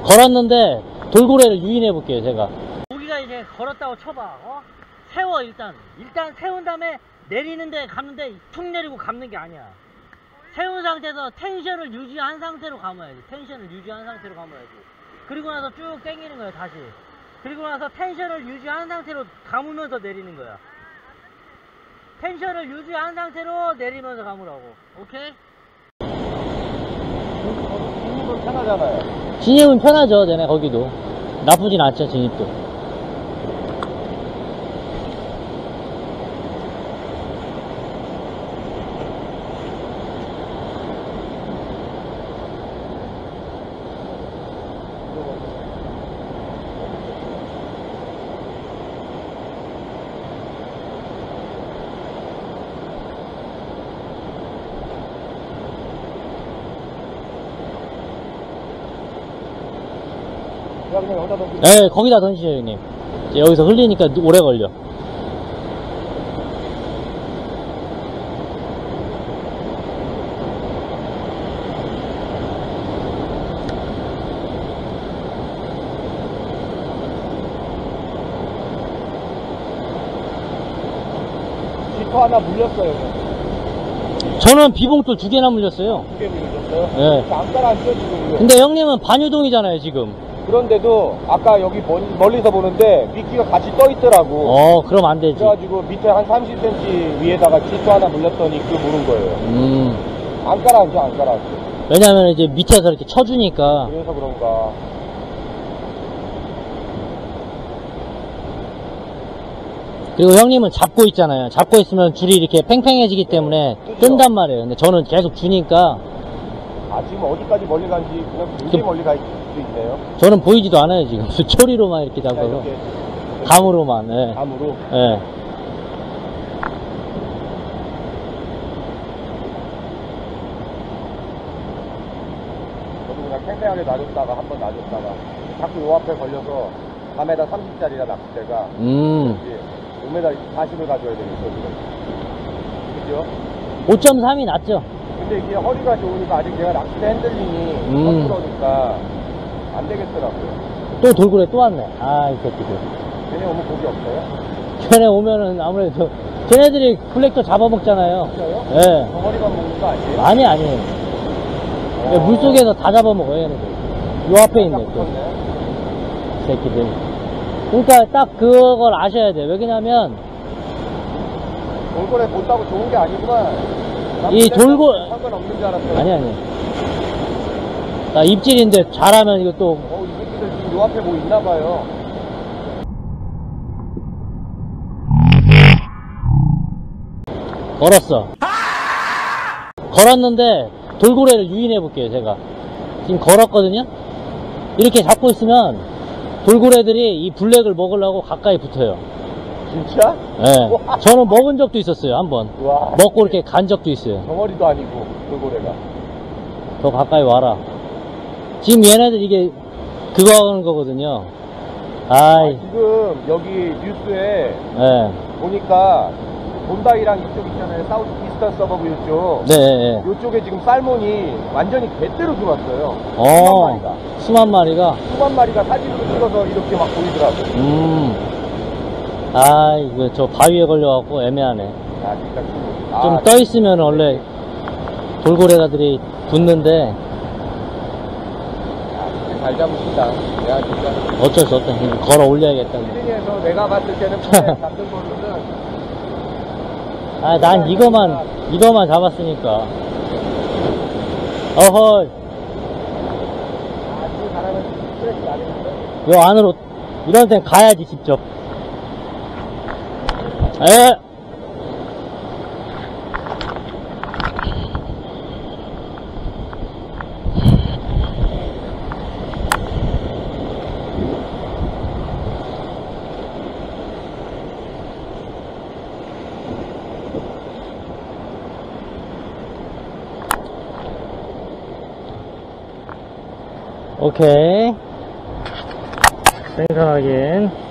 걸었는데 돌고래를 유인해 볼게요. 제가 여기가 이제 걸었다고 쳐봐. 세워. 일단 세운 다음에 내리는데 감는데 툭 내리고 감는 게 아니야. 세운 상태에서 텐션을 유지한 상태로 감아야지. 그리고 나서 쭉 당기는 거야. 다시. 그리고 나서 텐션을 유지한 상태로 감으면서 내리는 거야. 텐션을 유지한 상태로 내리면서 감으라고. 오케이? 진입은 편하잖아요. 진입은 편하죠. 내네 거기도 나쁘진 않죠. 진입도. 그냥 여기다 던지고. 네, 거기다 던지죠, 형님. 여기서 흘리니까 오래 걸려. 지퍼 하나 물렸어요. 저는 비봉돌 2개나 물렸어요. 2개 물렸어요? 네. 안 깔아앉죠, 지금. 근데 형님은 반유동이잖아요, 지금. 그런데도 아까 여기 멀리서 보는데 미끼가 같이 떠 있더라고. 그럼 안 되지. 그래가지고 밑에 한 30cm 위에다가 지퍼 하나 물렸더니 그 물은 거예요. 안 깔아앉죠, 안 깔아앉죠. 왜냐면 이제 밑에서 이렇게 쳐주니까. 그래서 그런가. 그리고 형님은 잡고 있잖아요. 잡고 있으면 줄이 이렇게 팽팽해지기 때문에 뜬단 말이에요. 근데 저는 계속 주니까. 지금 어디까지 멀리 간지 그냥 굉장히 멀리 갈 수도 있네요. 저는 보이지도 않아요, 지금. 초리로만 이렇게 잡아서. 감으로만, 예. 감으로? 예. 저도 그냥 팽팽하게 놔줬다가 한번 놔줬다가 자꾸 요 앞에 걸려서 4m 30짜리라 낚싯대가 5m 40을 가져야 되겠어, 그죠? 5.3이 낫죠? 근데 이게 허리가 좋으니까 아직 내가 낚싯대 핸들링이 꺾으니까 안 되겠더라고요. 또 돌고래 또 왔네. 이 새끼들. 걔네 오면 고기 없어요? 걔네 오면은 아무래도 걔네들이 블랙도 잡아먹잖아요. 진짜요? 예. 덩어리만 먹는 거 아니에요? 아니에요. 물속에서 다 잡아먹어요, 얘네들. 요 앞에 있네, 또. 새끼들. 그러니까 딱 그걸 아셔야 돼요. 왜냐면 돌고래 본다고 좋은 게 아니구만. 이 상관없는 줄 알았어요. 아니. 입질인데 잘하면 이거 또. 이 새끼들 지금 요 앞에 뭐 있나 봐요. 걸었어. 걸었는데 돌고래를 유인해 볼게요. 제가 지금 걸었거든요. 이렇게 잡고 있으면 돌고래들이 이 블랙을 먹으려고 가까이 붙어요. 진짜? 네. 저는 먹은 적도 있었어요. 한번 먹고 이렇게 간 적도 있어요. 덩어리도 아니고 돌고래가. 더 가까이 와라. 지금 얘네들 이게 그거 하는 거거든요. 지금 여기 뉴스에 보니까 본다이랑 이쪽 있잖아요. 사우스 이스턴 서버브 이쪽. 네. 이쪽에 지금 살몬이 완전히 개떼로 들어왔어요. 수만 마리가. 수만 마리가 사진으로 찍어서 이렇게 막 보이더라고요. 이거 저 바위에 걸려갖고 애매하네. 진짜. 좀 떠 있으면 원래 돌고래가들이 붙는데. 잘 잡으신다. 내가 진짜. 어쩔 수 없다. 걸어 올려야겠다. 시드니에서 내가 봤을 때는 잡는 걸로는. 난 이거만 잡았으니까. 어헐. 지금 잘하면 스트레스 나겠는데? 요 안으로, 이런 데는 가야지, 직접. 오케이. 생선 확인.